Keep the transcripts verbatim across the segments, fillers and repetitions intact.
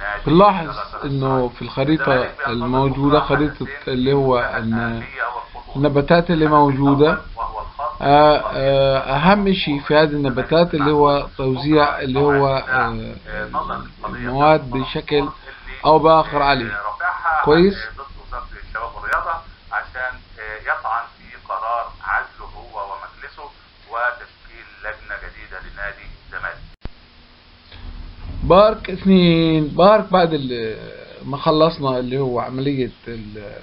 ماشي بنلاحظ ثلاثة انه أسرار. في الخريطة الزمالك بينتظر الموجودة بكرة خريطة حدثين اللي هو منتهى ان الأهمية والخطورة. النباتات اللي الحدث موجودة. الأول وهو الخاص آه، بقضية آه، المؤتمر أهم شيء في الأسبوعي هذه للزمالك النباتات اللي بمعهود هو الأقصر توزيع بكرة اللي موعد هو الساعة آه، آه، نظرا للقضية بتاعت المواد مرتضى بشكل منصور اللي أو بآخر عليه. آه، رافعها كويس. آه، ضد وزارة الشباب والرياضة عشان آه، يطعن في قرار عزله هو ومجلسه وتشكيل لجنة جديدة لنادي الزمالك. بارك اثنين، بارك بعد ال- ما خلصنا اللي هو عملية ال-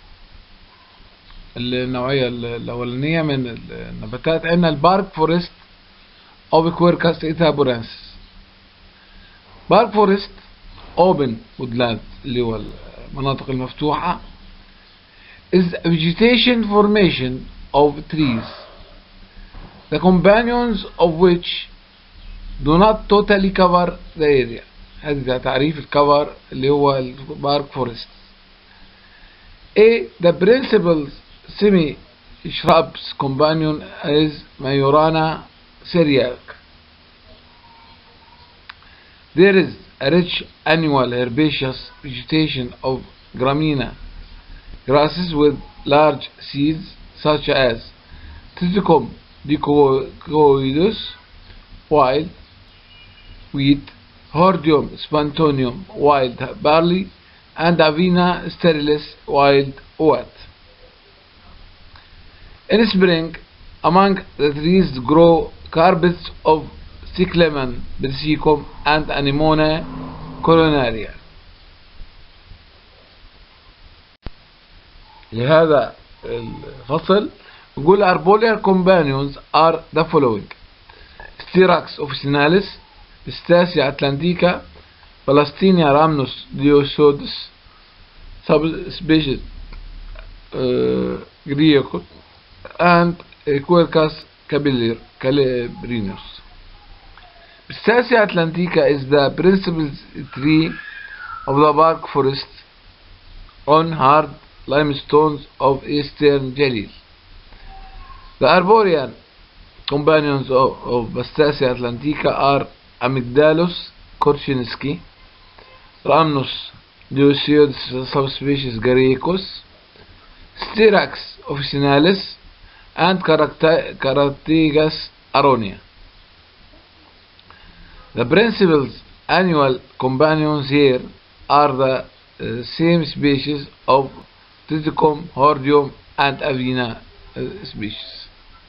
النوعية الأولانية من النباتات. عندنا البارك فورست أو كويركاس إيثابورانس. بارك فورست اوبن وودلاند اللي هو المناطق المفتوحة is a vegetation formation of trees the companions of which do not totally cover the area. هذا تعريف الكفر اللي هو البارك فورست. A the principal semi shrubs companion is Majorana syriac. There is a rich annual herbaceous vegetation of gramina grasses with large seeds such as Triticum dicoideus, wild wheat, Hordeum spontaneum, wild barley, and Avena sterilis, wild oat. In spring, among the trees grow carpets of Cyclamen persicum and Anemone coronaria. لهذا الفصل نقول arbolial companions are the following: Styrax officinalis, Pistacia atlantica, Palestinia rhamnus dioicodes, subspecies uh, Griecus, and Quercus calibrinus. Pistacia atlantica is the principal tree of the bark forest on hard limestones of eastern Jalil. The arboreal companions of, of Pistacia atlantica are Amygdalus korchinski, Rhamnus dioicodes subspecies Garicus, Styrax officinalis, and Carategas aronia. The principal annual companions here are the uh, same species of Triticum, Hordeum, and Avena uh, species.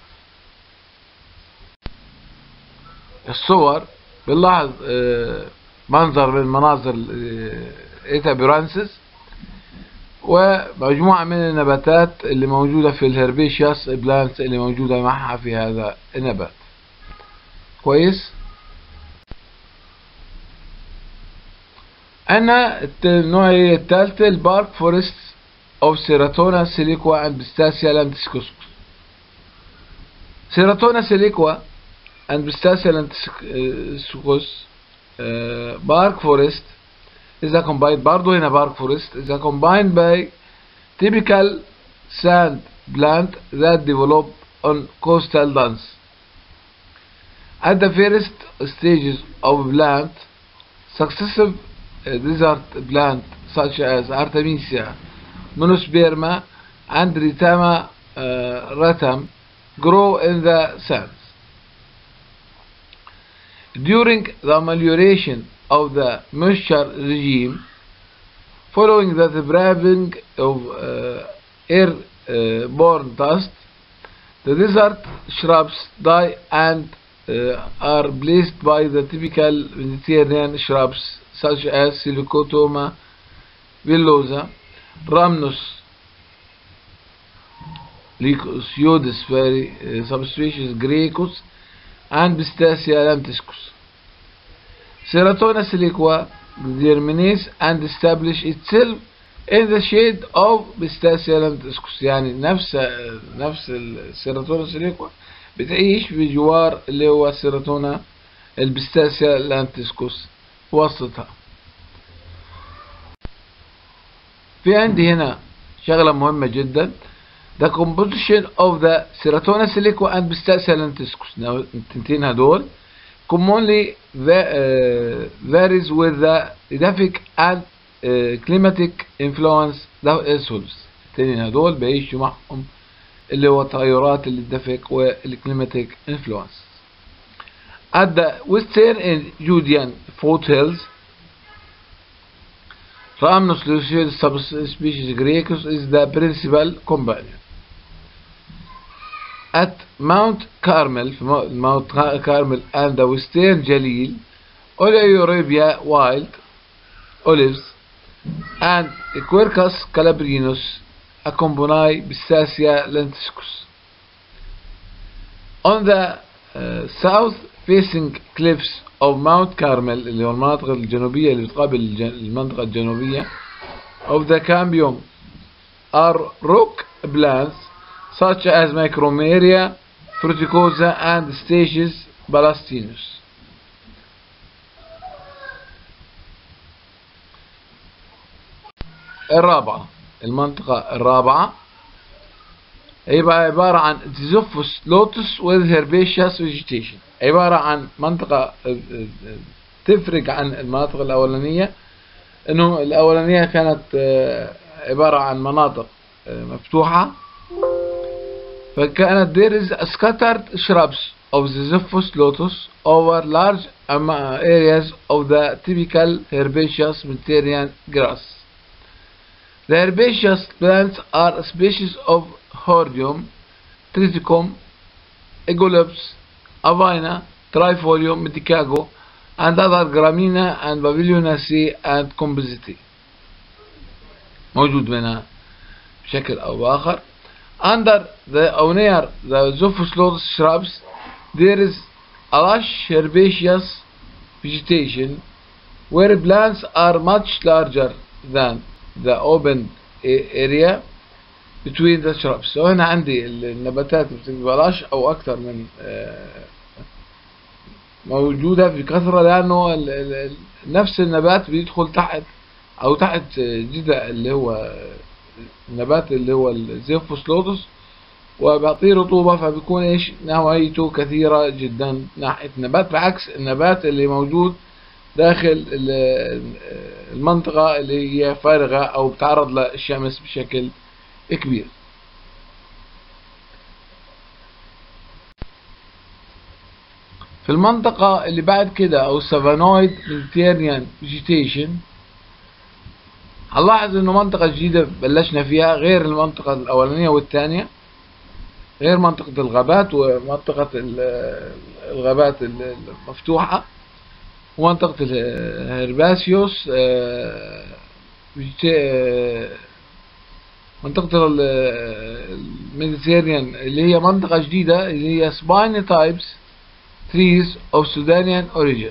الصور بنلاحظ uh, منظر من مناظر إيثابورانسس ومجموعة من النباتات اللي موجودة في الهربيشياس بلانتس اللي موجودة معها في هذا النبات. كويس. أنا النوعية الثالثة البارك فورست أو سيراتونا سيليكوا and Pistacia lentiscus. سيراتونا سيليكوا and Pistacia lentiscus uh, bark forest is a combined برضو هنا bark forest is a combined by typical sand plant that develop on coastal dunes. At the first stages of plant, successive uh, desert plant such as Artemisia, Monosperma, and Ritama uh, ratam grow in the sands. During the amelioration of the moisture regime, following the depriving of uh, airborne dust, the desert shrubs die and uh, are replaced by the typical Mediterranean shrubs such as Silicotoma villosa, Rhamnus leucosiodes, uh, subspecies Graecus, and Pistacia lentiscus. Ceratona siliqua germinates and establish itself in the shade of Pistacia lentiscus. يعني نفس نفس السيراتونا سيليكوا بتعيش بجوار اللي هو السيراتونا البستاسيا لانتسكوس وسطها. في عندي هنا شغلة مهمة جدا: the composition of the Ceratona siliqua and Pistacia lentiscus. التنتين هدول commonly varies with the edaphic and uh, climatic influence ده soils. التانيين هدول بيعيشوا معهم اللي هو تغيرات الدفق والكليماتيك influence. At the western and Judean foothills, Rhamnus lucius subspecies Greecus is the principal companion. At Mount Carmel, Mount Carmel and the western Jalil, Oleorrhea wild olives and Quercus calabrinus accompany Bissacia lentiscus. On the uh, south-facing cliffs of Mount Carmel اللي هو المناطق الجنوبية اللي بتقابل المنطقة الجنوبية of the Cambium are rock plants such as Micromeria, Fruticosa and Stachys balastinus. الرابعة المنطقة الرابعة هيبقى عبارة عن Xylophus lotus with herbaceous vegetation. عبارة عن منطقة تفرق عن المناطق الأولانية، إنه الأولانية كانت عبارة عن مناطق مفتوحة، فكانت there is scattered shrubs of Xylophus lotus over large areas of the typical herbaceous Mediterranean grass. The herbaceous plants are species of Hordeum, Triticum, Aegoleps, Avina, Trifolium, Medicago, and other Gramina and Babylionaceae and Compositae. موجود منها بشكل أو بآخر. Under the or near the Xylophus lotus shrubs, there is a lush herbaceous vegetation where plants are much larger than the open area between the shrubs. so هنا عندي النباتات بتبقى أو أكثر من موجودة في كثرة، لأنه نفس النبات بيدخل تحت أو تحت جذع اللي هو النبات اللي هو الزيفوس لوتس وبيعطيه رطوبة، فبيكون إيش نوعيته كثيرة جدا ناحية النبات، بعكس النبات اللي موجود داخل المنطقة اللي هي فارغة أو بتعرض للشمس بشكل كبير. في المنطقة اللي بعد كده أو سافانويد ميديتيريان فيجيتيشن، هنلاحظ إنه منطقة جديدة بلشنا فيها غير المنطقة الأولانية والثانية، غير منطقة الغابات ومنطقة الغابات المفتوحة ومنطقة الهرباسيوس، منطقة الميديتيريان اللي هي منطقة جديدة اللي هي spiny types trees of Sudanian origin,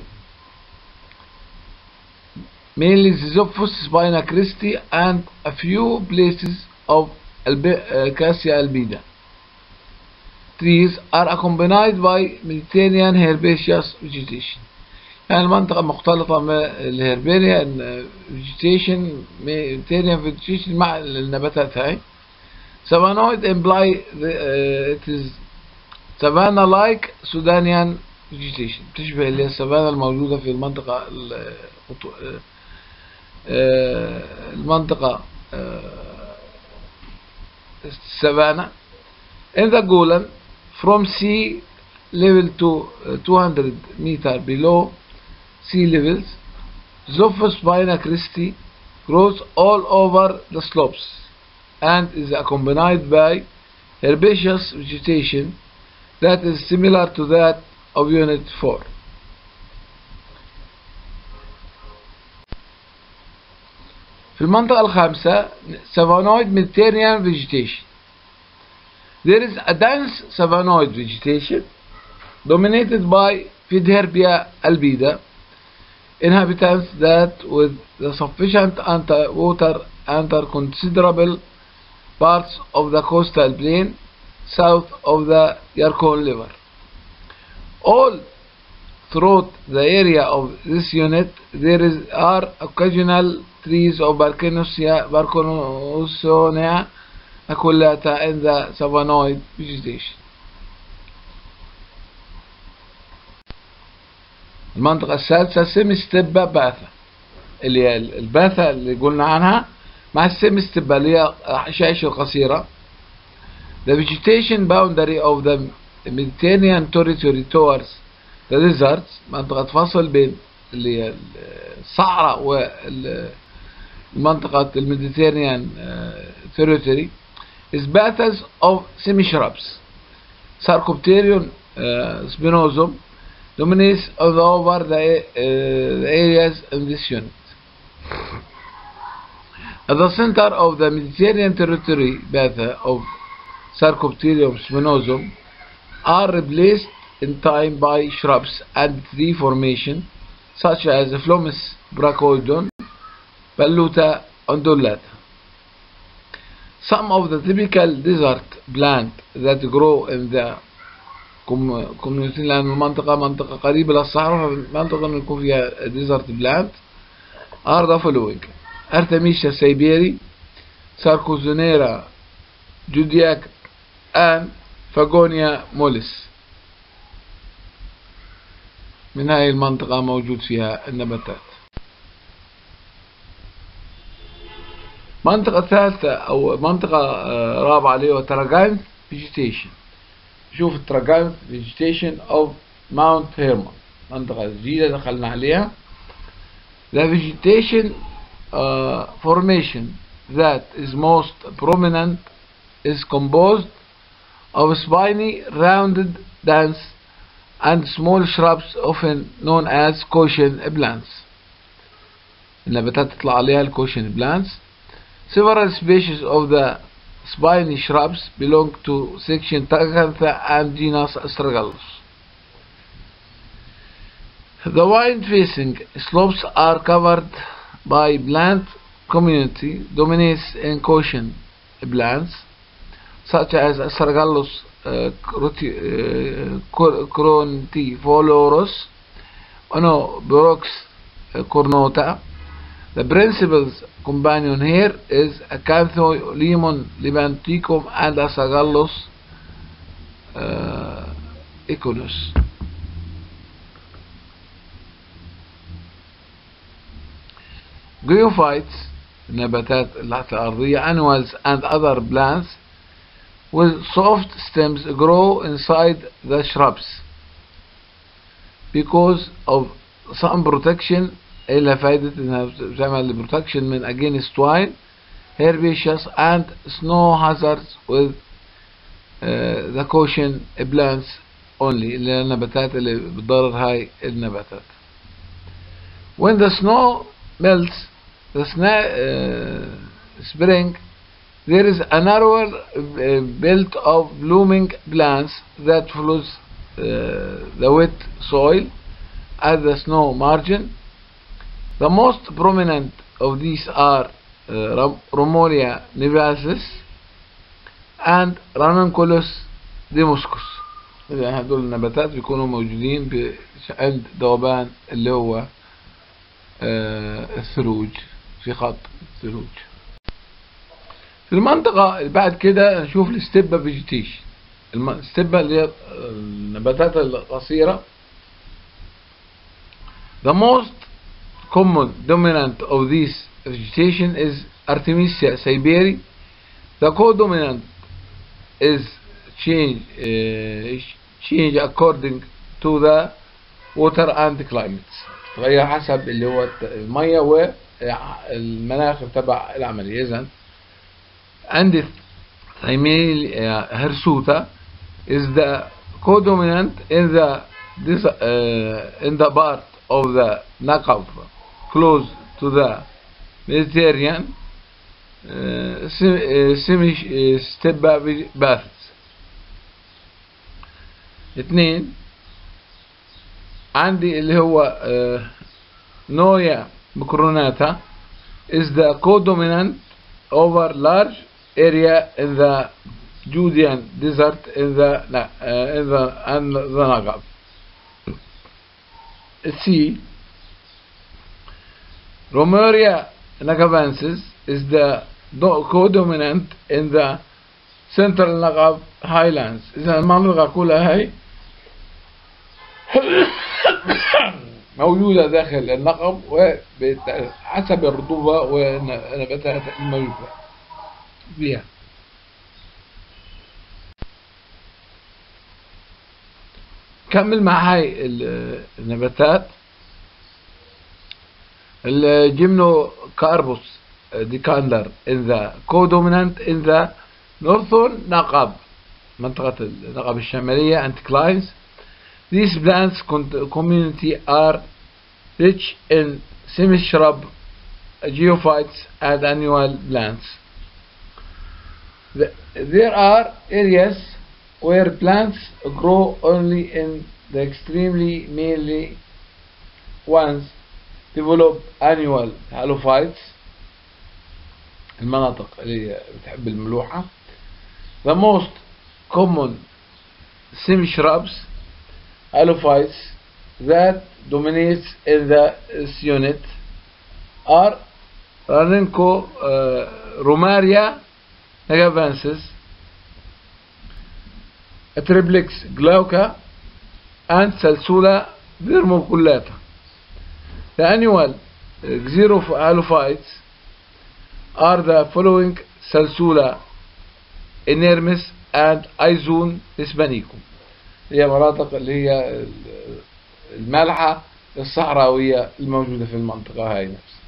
mainly Xylophus spina christi and a few places of Acacia albida. Trees are accompanied by Mediterranean herbaceous vegetation. يعني المنطقة مختلطة من الهربيريان vegetation Mediterranean vegetation مع النباتات هاي. Savanoid imply the, uh, it is savanna-like Sudanian vegetation، تشبه اللي السافانا الموجودة في المنطقة المنطقة السافانا. In the Golan, from sea level to two hundred meter below sea levels, Xylophus spina christi grows all over the slopes and is accompanied by herbaceous vegetation that is similar to that of Unit four. في المنطقة الخامسة Savanoid Mediterranean vegetation. There is a dense savanoid vegetation dominated by Pidherba albida, inhabitants that with the sufficient water enter considerable parts of the coastal plain south of the Yarkon River. All throughout the area of this unit there is, are occasional trees of Barconussia, Barconussonia aculeata in the savanoid vegetation. المنطقة السادسة semi-steppe batha. اللي هي الباثة اللي قلنا عنها مع السيمي ستيبا اللي هي الحشائش القصيرة. The vegetation boundary of the Mediterranean territory towards the deserts، منطقة فصل بين اللي هي الصحراء والمنطقة الميديتيريان territory is baths of semi-shrubs. Sarcopterium uh, spinosum dominates over the, uh, the areas in this unit. At the center of the Mediterranean territory, batha of Sarcopterium spinosum are replaced in time by shrubs and tree formation such as Phlomis brachydion, Palluta undulata. Some of the typical desert plants that grow in the community، لأن المنطقة منطقة قريبة للصحراء، فمنطقة إنه يكون فيها desert plant are the following: Artemisia siberi, Sarcozonera judiac, and Fagonia mollis. من هاي المنطقة موجود فيها النباتات. منطقة ثالثة أو منطقة رابعة اللي هو Tragantha vegetation. شوف التراجانث vegetation of Mount Hermon، منطقة جديدة دخلنا عليها. The vegetation uh, formation that is most prominent is composed of spiny, rounded, dense, and small shrubs often known as cushion plants. النباتات تطلع عليها الكوشن plants. Several species of the spiny shrubs belong to section Tragantha and genus Astragalus. The wind-facing slopes are covered by plant community dominates in cushion plants such as Astragalus uh, crontifolorus, Onobrox uh, cornota. The principal companion here is Acantholemon lebanticum and Astragalus uh, equinus. Geophytes، النباتات الأرضية، annuals and other plants with soft stems grow inside the shrubs because of some protection. إلها فائدة إنها بتعمل protection من against wind, herbaceous and snow hazards with uh, the cushion plants only، اللي هي النباتات اللي بتضرر هاي النباتات. When the snow melts the uh, spring, there is a narrower uh, belt of blooming plants that follows uh, the wet soil at the snow margin. The most prominent of these are uh, Romolia nivalis and Ranunculus demuscus. هدول النباتات بيكونوا موجودين عند ذوبان اللي هو آه الثلوج، في خط الثلوج. في المنطقة اللي بعد كده نشوف الستيبا فيجيتيشن. الستيبا اللي هي النباتات القصيرة. The most common dominant of this vegetation is Artemisia siberi. The co-dominant is change uh, change according to the water and climate. تغير حسب اللي هو المية والمناخ تبع العملية. إذن عند Thymelia hirsuta is the co-dominant in the this uh, in the part of the Negev close to the Mediterranean uh, semi-steppe baths. اثنين عندي اللي هو uh, Noya micronata is the co-dominant over large area in the Judean desert in the uh, in the and the Negev. C. Romeria negevensis is the co-dominant in the central Negev highlands. إذا المنطقة كلها هي موجودة داخل النقب وحسب الرطوبة والنباتات الموجودة فيها. كمل مع هاي النباتات. الجيمنوكاربوس ديكاندر in the codominant in the northern نقب منطقة النقب الشمالية anticlines. These plants community are rich in semi-shrub, geophytes and annual plants. There are areas where plants grow only in the extremely mainly ones develop annual halophytes. المناطق اللي بتحب الملوحة. The most common semi-shrubs halophytes that dominates in the unit are Raninco uh, Romaria nagavensis, Atriplex glauca and Salsula vermiculata. The annual xerophytes are the following: Salsula inermis and Aizun hispanicum. هي مناطق اللي هي المالحة الصحراوية الموجودة في المنطقة هاي نفسها.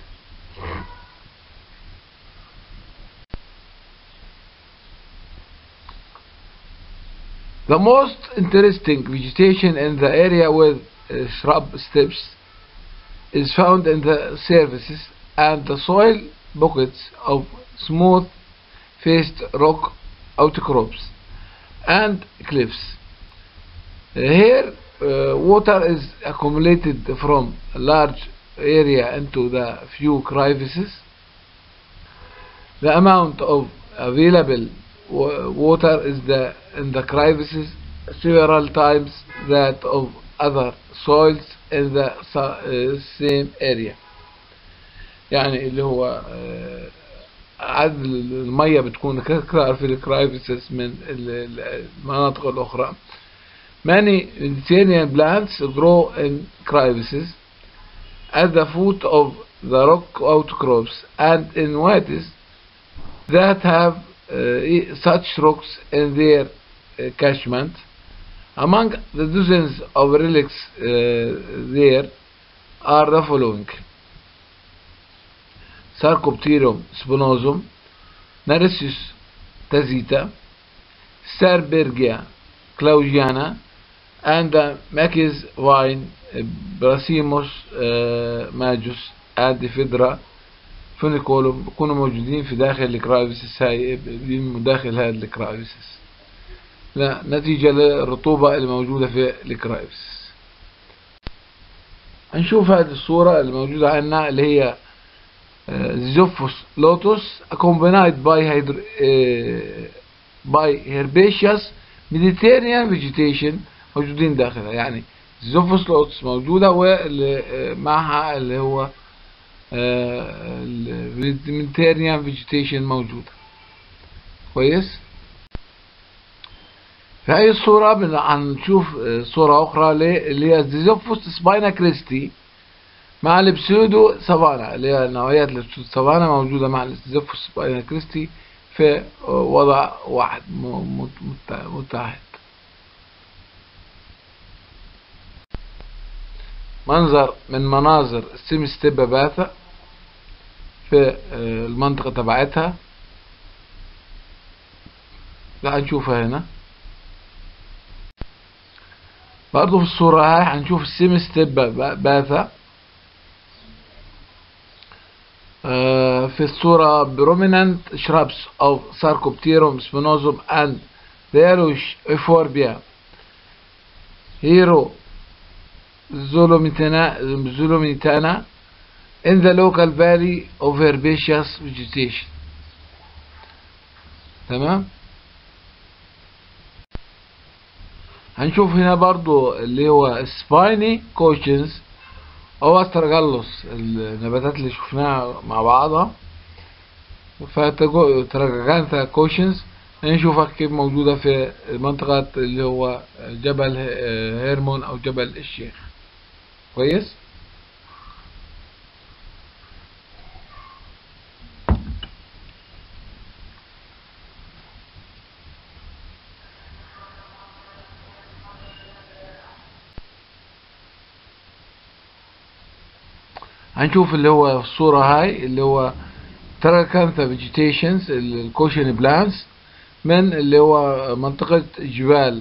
The most interesting vegetation in the area with uh, shrub steps is found in the surfaces and the soil buckets of smooth-faced rock outcrops and cliffs. Here, uh, water is accumulated from a large area into the few crevices. The amount of available water is the, in the crevices several times that of other soils in the uh, same area. يعني اللي هو عدد المية بتكون كثير في الكرايفيسز من المناطق الأخرى. Many Mediterranean plants grow in crevices at the foot of the rock outcrops and in wadis that have uh, such rocks in their uh, catchment. Among the dozens of relics uh, there are the following: Sarcopterum spinosum, Narcissus tazita, Starbergia clausiana, and the Macis vine, Brassimus uh, majus and Ephedra funiculum بيكونوا موجودين في داخل الكرايفيسس هاي داخل هذا الكرايفيسس لا نتيجة للرطوبة الموجودة في الكرايفيسس. هنشوف هذه الصورة الموجودة عندنا اللي هي Zopus lotus accompanied by hydro, uh, by herbaceous Mediterranean vegetation موجودين داخلها. يعني Zopus lotus موجودة ومعها اللي هو Mediterranean vegetation موجودة. كويس. في هذه الصورة هنشوف صورة أخرى اللي هي Zopus spina cristi مع البسودو سافانا اللي هي نوعيات البسودو سافانا موجودة مع الزوفوس سباينا كريستي في وضع واحد متحد. منظر من مناظر السيمستيبا باثا في المنطقة تبعتها لا هنشوفها هنا. برضو في الصورة هاي هنشوف السيمستيبا باثا في الصورة prominent shrubs of Sarcopterum spinosum and the yellowish euphorbia Hero zolomitana in the local valley of herbaceous vegetation. تمام. هنشوف هنا برضو اللي هو spiny cushions هو استرجلس النباتات اللي شفناها مع بعضها. فتراجانثا كوشنز نشوفها كيف موجودة في منطقة اللي هو جبل هيرمون أو جبل الشيخ. كويس. هنشوف اللي هو في الصورة هاي اللي هو تراكانثا فيجيتيشنز الكوشن بلانس من اللي هو منطقة جبال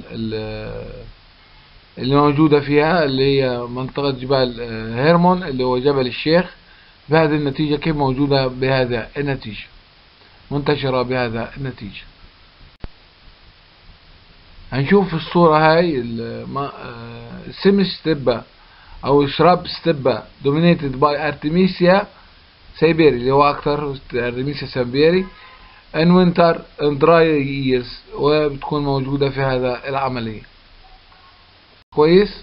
اللي موجودة فيها اللي هي منطقة جبال هيرمون اللي هو جبل الشيخ. بهذه النتيجة كيف موجودة بهذا النتيجة منتشرة بهذا النتيجة. هنشوف في الصورة هاي السيم ستيبا او شراب ستيبا dominated by Artemisia سيبيري اللي هو اكثر Artemisia سيبيري in winter and dry years وبتكون موجودة في هذا العملية. كويس.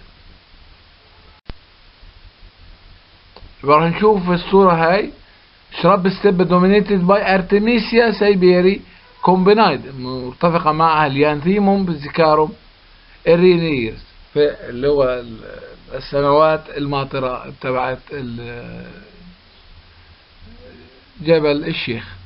راح نشوف في الصورة هاي شراب ستيبا dominated by Artemisia سيبيري combined مرتفقة معها اليانثيموم بالذكارم الرينيرز في اللي هو السنوات الماطرة تبعت جبل الشيخ.